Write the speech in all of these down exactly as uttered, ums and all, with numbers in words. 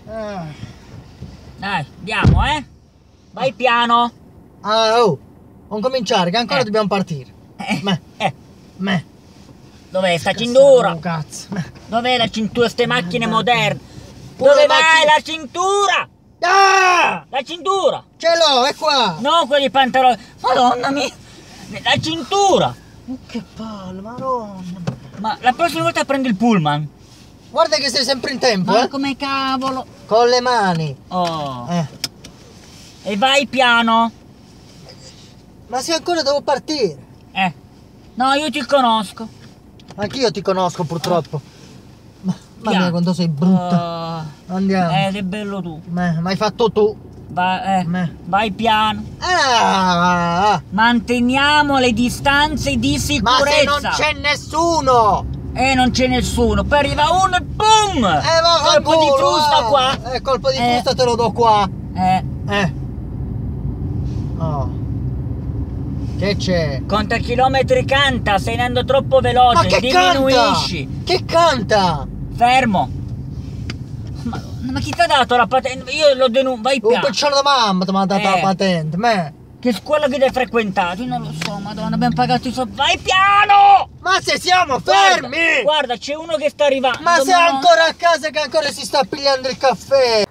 Ah. Dai, andiamo, eh? Vai piano. Ah, oh, non cominciare, che ancora Eh. dobbiamo partire. Eh, Me, eh. me. Dov'è sta Cazzo, cintura? oh, cazzo. Me. Dov'è la cintura? Ste macchine Guardate. moderne. Pure Dove le vai macchine- la cintura? Ah! La cintura! Ce l'ho, è qua! Non quelli pantaloni. Madonna mia! La cintura! Oh, che palle, madonna! Ma la prossima volta prendi il pullman. Guarda che sei sempre in tempo, Ma eh! come cavolo? Con le mani! Oh. Eh. E vai piano. Ma se ancora devo partire! Eh. No, io ti conosco. Anch'io ti conosco purtroppo. Ma, mamma Piano. mia, quanto sei brutta! Oh. Andiamo! Eh, sei bello tu. Me, ma hai fatto tu! Vai, eh. Me. Vai piano. Ah! Manteniamo le distanze di Ma se sicurezza. non c'è nessuno! E non c'è nessuno. Poi arriva uno e boom! Eh, va Colpo di fanculo, frusta eh. qua. Eh, colpo di Eh. frusta te lo do qua! Eh. Eh! Oh! Che c'è? Conta chilometri canta, stai andando troppo Ma veloce, che diminuisci. canta? Che canta? Fermo. Ma, ma chi ti ha dato la patente? Io lo denuncio, vai Un piano. picciolo da mamma ti mi ha dato Eh. la patente, me! Che scuola che hai frequentato? Io non lo so, madonna, abbiamo pagato i soldi. Vai piano! Ma se siamo Guarda, fermi! Guarda, c'è uno che sta arrivando. Ma sei no. ancora a casa che ancora si sta pigliando il caffè!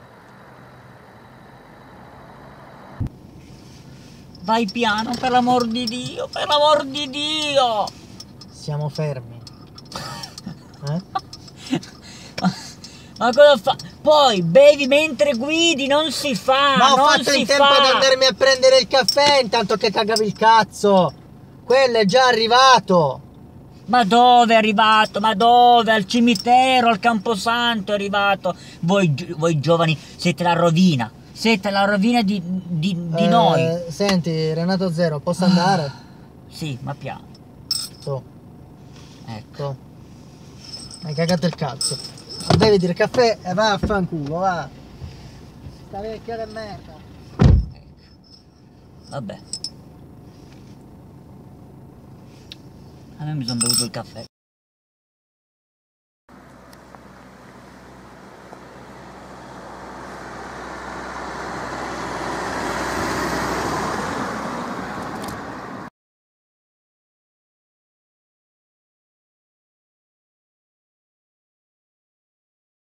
Vai piano, per l'amor di Dio, per l'amor di Dio! Siamo fermi. Eh? Ma, ma cosa fa? Poi bevi mentre guidi, non si fa! Ma ho non fatto si in tempo fa. ad andarmi a prendere il caffè intanto che cagavi il cazzo! Quello è già arrivato! Ma dove è arrivato? Ma dove? Al cimitero, al Camposanto è arrivato. Voi, gi- voi giovani siete la rovina. Siete la rovina di, di, di Eh, noi. Senti, Renato Zero, posso andare? Sì, ma piano. Tu, Ecco. tu. Hai cagato il cazzo. Non devi dire caffè e va a fanculo, va. Sta vecchia di merda. Vabbè. A me mi sono bevuto il caffè.